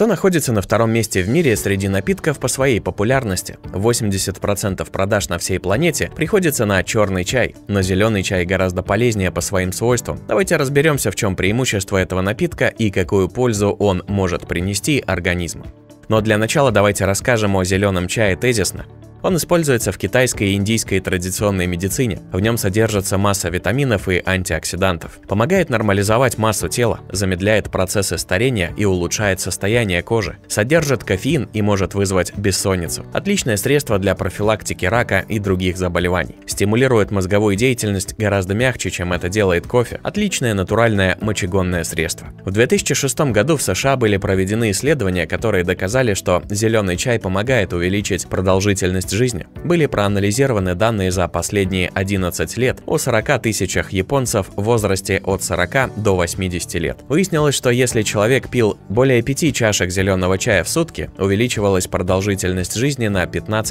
Что находится на втором месте в мире среди напитков по своей популярности? 80% продаж на всей планете приходится на черный чай, но зеленый чай гораздо полезнее по своим свойствам. Давайте разберемся, в чем преимущество этого напитка и какую пользу он может принести организму. Но для начала давайте расскажем о зеленом чае тезисно. Он используется в китайской и индийской традиционной медицине. В нем содержится масса витаминов и антиоксидантов. Помогает нормализовать массу тела, замедляет процессы старения и улучшает состояние кожи. Содержит кофеин и может вызвать бессонницу. Отличное средство для профилактики рака и других заболеваний. Стимулирует мозговую деятельность гораздо мягче, чем это делает кофе. Отличное натуральное мочегонное средство. В 2006 году в США были проведены исследования, которые доказали, что зеленый чай помогает увеличить продолжительность жизни. Были проанализированы данные за последние 11 лет о 40 тысячах японцев в возрасте от 40 до 80 лет. Выяснилось, что если человек пил более 5 чашек зеленого чая в сутки, увеличивалась продолжительность жизни на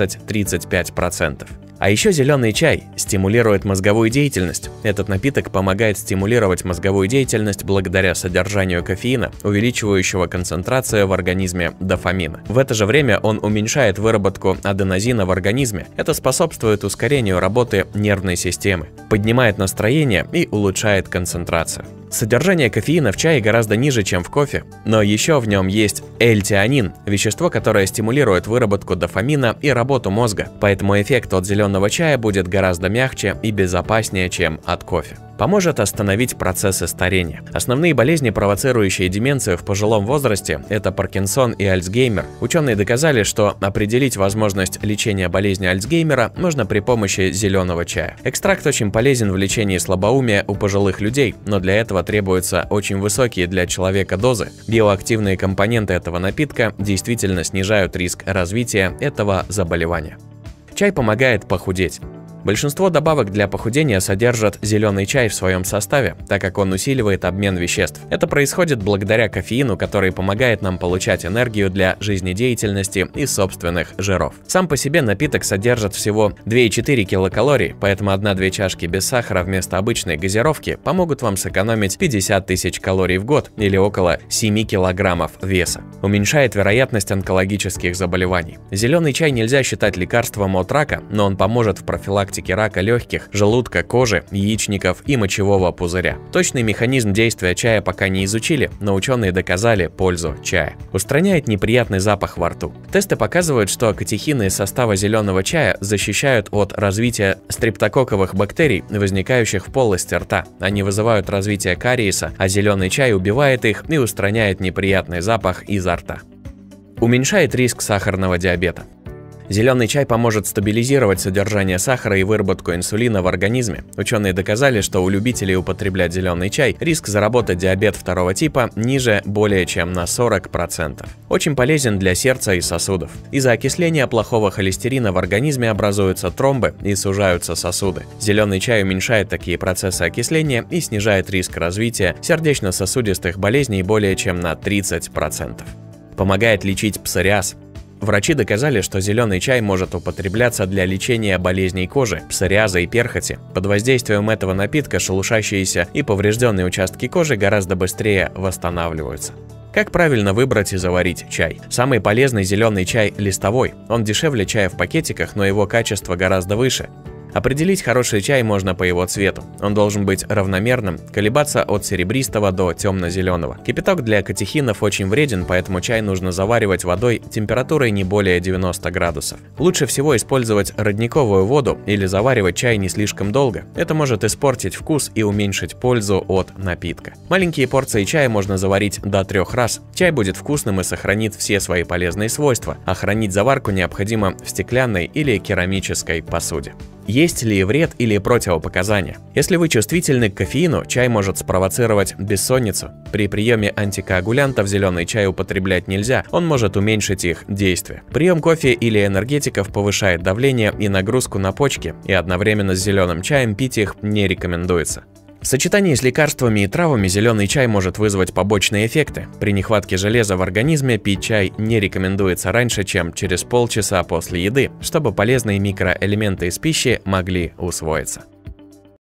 15-35%. А еще зеленый чай стимулирует мозговую деятельность. Этот напиток помогает стимулировать мозговую деятельность благодаря содержанию кофеина, увеличивающего концентрацию в организме дофамина. В это же время он уменьшает выработку аденозина в организме. Это способствует ускорению работы нервной системы, поднимает настроение и улучшает концентрацию. Содержание кофеина в чае гораздо ниже, чем в кофе, но еще в нем есть L-теанин, вещество, которое стимулирует выработку дофамина и работу мозга, поэтому эффект от зеленого чая будет гораздо мягче и безопаснее, чем от кофе. Поможет остановить процессы старения. Основные болезни, провоцирующие деменцию в пожилом возрасте, это Паркинсон и Альцгеймер. Ученые доказали, что определить возможность лечения болезни Альцгеймера можно при помощи зеленого чая. Экстракт очень полезен в лечении слабоумия у пожилых людей, но для этого требуются очень высокие для человека дозы. Биоактивные компоненты этого напитка действительно снижают риск развития этого заболевания. Чай помогает похудеть. Большинство добавок для похудения содержат зеленый чай в своем составе, так как он усиливает обмен веществ. Это происходит благодаря кофеину, который помогает нам получать энергию для жизнедеятельности из собственных жиров. Сам по себе напиток содержит всего 2,4 килокалорий, поэтому 1-2 чашки без сахара вместо обычной газировки помогут вам сэкономить 50 тысяч калорий в год или около 7 килограммов веса. Уменьшает вероятность онкологических заболеваний. Зеленый чай нельзя считать лекарством от рака, но он поможет в профилактике рака легких, желудка, кожи, яичников и мочевого пузыря. Точный механизм действия чая пока не изучили, но ученые доказали пользу чая. Устраняет неприятный запах во рту. Тесты показывают, что катехины из состава зеленого чая защищают от развития стрептококковых бактерий, возникающих в полости рта. Они вызывают развитие кариеса, а зеленый чай убивает их и устраняет неприятный запах изо рта. Уменьшает риск сахарного диабета. Зеленый чай поможет стабилизировать содержание сахара и выработку инсулина в организме. Ученые доказали, что у любителей употреблять зеленый чай риск заработать диабет 2 типа ниже более чем на 40%. Очень полезен для сердца и сосудов. Из-за окисления плохого холестерина в организме образуются тромбы и сужаются сосуды. Зеленый чай уменьшает такие процессы окисления и снижает риск развития сердечно-сосудистых болезней более чем на 30%. Помогает лечить псориаз. Врачи доказали, что зеленый чай может употребляться для лечения болезней кожи, псориаза и перхоти. Под воздействием этого напитка шелушащиеся и поврежденные участки кожи гораздо быстрее восстанавливаются. Как правильно выбрать и заварить чай? Самый полезный зеленый чай листовой. Он дешевле чая в пакетиках, но его качество гораздо выше. Определить хороший чай можно по его цвету. Он должен быть равномерным, колебаться от серебристого до темно-зеленого. Кипяток для катехинов очень вреден, поэтому чай нужно заваривать водой температурой не более 90 градусов. Лучше всего использовать родниковую воду или заваривать чай не слишком долго. Это может испортить вкус и уменьшить пользу от напитка. Маленькие порции чая можно заварить до 3 раз. Чай будет вкусным и сохранит все свои полезные свойства, а хранить заварку необходимо в стеклянной или керамической посуде. Есть ли вред или противопоказания? Если вы чувствительны к кофеину, чай может спровоцировать бессонницу. При приеме антикоагулянтов зеленый чай употреблять нельзя, он может уменьшить их действие. Прием кофе или энергетиков повышает давление и нагрузку на почки, и одновременно с зеленым чаем пить их не рекомендуется. В сочетании с лекарствами и травами зеленый чай может вызвать побочные эффекты. При нехватке железа в организме пить чай не рекомендуется раньше, чем через полчаса после еды, чтобы полезные микроэлементы из пищи могли усвоиться.